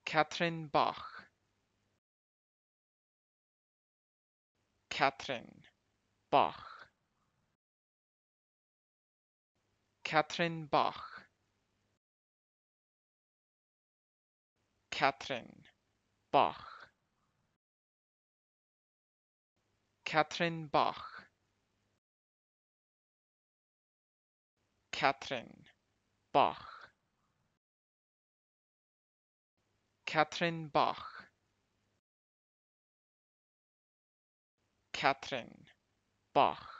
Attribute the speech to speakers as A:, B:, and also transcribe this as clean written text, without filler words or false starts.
A: Catherine Bach. Catherine Bach. Catherine Bach. Catherine Bach. Catherine Bach. Catherine Bach. Catherine Bach. Catherine Bach.